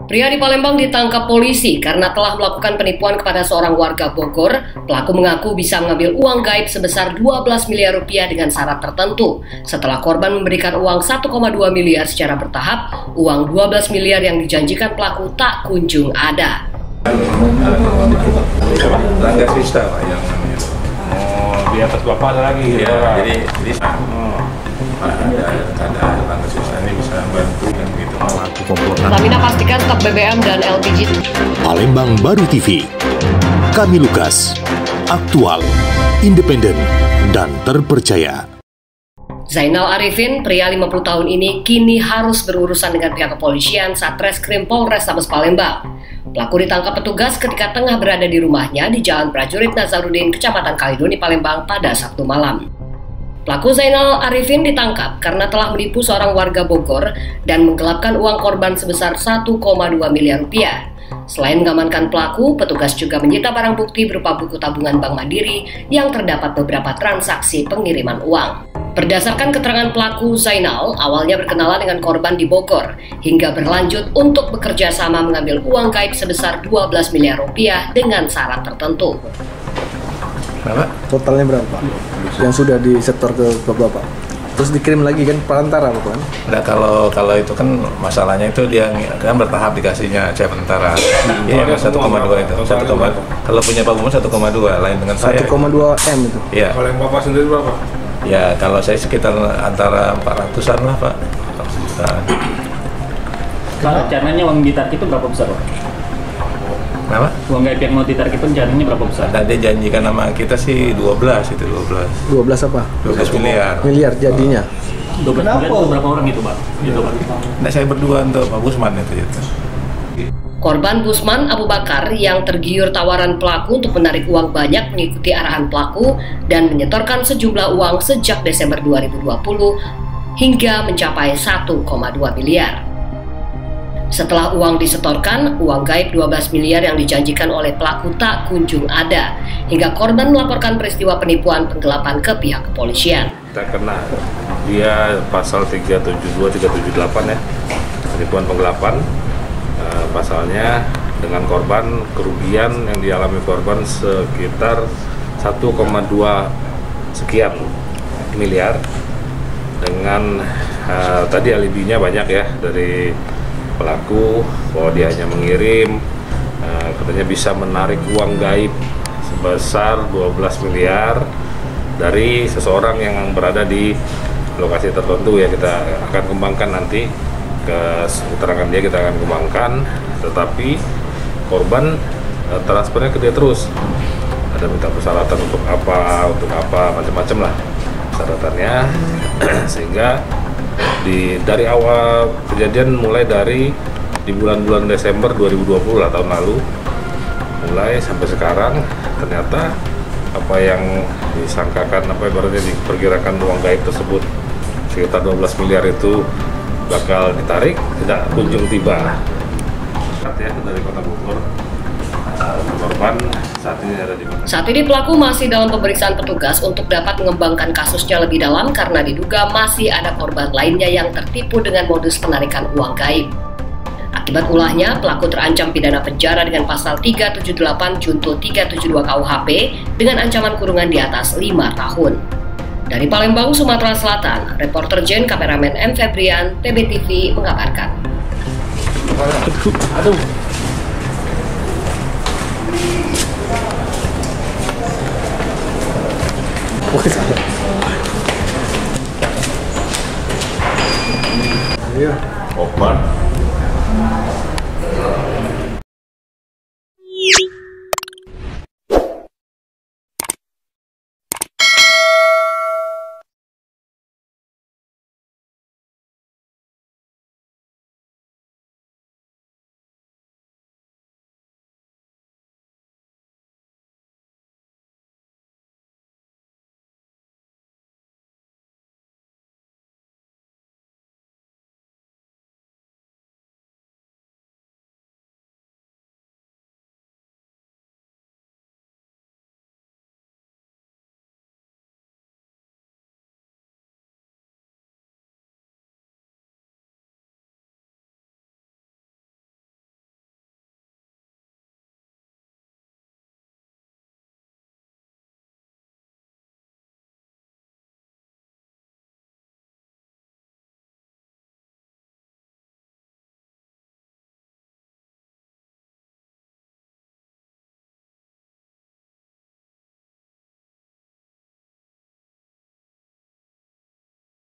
Pria di Palembang ditangkap polisi karena telah melakukan penipuan kepada seorang warga Bogor. Pelaku mengaku bisa mengambil uang gaib sebesar 12 miliar rupiah dengan syarat tertentu. Setelah korban memberikan uang 1,2 miliar secara bertahap, uang 12 miliar yang dijanjikan pelaku tak kunjung ada. Rangga Krista Pak yang namanya. Oh, di atas Bapak ada lagi. Iya, jadi ada Rangga Krista ini bisa bantu dan gitu. Pertamina pastikan stok BBM dan LPG. Palembang Baru TV. Kami Lukas. Aktual, independen, dan terpercaya. Zainal Arifin, pria 50 tahun ini, kini harus berurusan dengan pihak kepolisian Satreskrim Polrestabes Palembang. Pelaku ditangkap petugas ketika tengah berada di rumahnya di Jalan Prajurit Nazarudin, Kecamatan Kalidoni, Palembang pada Sabtu malam. Pelaku Zainal Arifin ditangkap karena telah menipu seorang warga Bogor dan menggelapkan uang korban sebesar 1,2 miliar rupiah. Selain mengamankan pelaku, petugas juga menyita barang bukti berupa buku tabungan Bank Mandiri yang terdapat beberapa transaksi pengiriman uang. Berdasarkan keterangan pelaku, Zainal awalnya berkenalan dengan korban di Bogor hingga berlanjut untuk bekerja sama mengambil uang gaib sebesar 12 miliar rupiah dengan syarat tertentu. Berapa? Totalnya berapa? Yang sudah disetor ke Bapak? Terus dikirim lagi kan perantara Bapak? Nah, kalau itu kan masalahnya itu dia kan bertahap dikasihnya saya perantara. Iya, 1,2 itu. 1, kalau punya Pak Bumon 1,2, lain dengan saya. 1,2 M itu. Iya. Kalau yang Bapak sendiri berapa? Ya, kalau saya sekitar antara 400-an lah, Pak. 400 jutaan. Pak, rencananya uang ditarik itu berapa besar, Pak? Kenapa? Uang gaib yang mau ditarik itu rencananya berapa besar? Nah, dia janjikan sama kita sih 12 itu 12. 12 apa? 12 miliar. Miliar jadinya. 12 miliar itu berapa orang itu, Pak? Itu, Pak. Nah, saya berdua untuk Pak Busman itu. Korban Busman Abu Bakar yang tergiur tawaran pelaku untuk menarik uang banyak mengikuti arahan pelaku dan menyetorkan sejumlah uang sejak Desember 2020 hingga mencapai 1,2 miliar. Setelah uang disetorkan, uang gaib 12 miliar yang dijanjikan oleh pelaku tak kunjung ada, hingga korban melaporkan peristiwa penipuan penggelapan ke pihak kepolisian. Kita kena dia pasal 372, 378 ya, penipuan penggelapan. Pasalnya dengan korban, kerugian yang dialami korban sekitar 1,2 sekian miliar. Dengan tadi alibinya banyak ya dari pelaku, bahwa dia hanya mengirim, katanya bisa menarik uang gaib sebesar 12 miliar dari seseorang yang berada di lokasi tertentu ya. Kita akan kembangkan nanti keterangan dia, kita akan kembangkan, tetapi korban transfernya ke dia terus. Ada minta persyaratan untuk apa, macam-macam lah persyaratannya. Sehingga dari awal kejadian, mulai dari di bulan-bulan Desember 2020 lah, tahun lalu, mulai sampai sekarang, ternyata apa yang disangkakan, apa ibaratnya diperkirakan uang gaib tersebut sekitar 12 miliar itu bakal ditarik, tidak kunjung tiba. Ya, dari Kota Bogor, korban saat ini pelaku masih dalam pemeriksaan petugas untuk dapat mengembangkan kasusnya lebih dalam karena diduga masih ada korban lainnya yang tertipu dengan modus penarikan uang gaib. Akibat ulahnya, pelaku terancam pidana penjara dengan pasal 378 junto 372 KUHP dengan ancaman kurungan di atas 5 tahun. Dari Palembang, Sumatera Selatan, reporter Jen kameramen M. Febrian, PBTV mengabarkan. Aduh. Opan.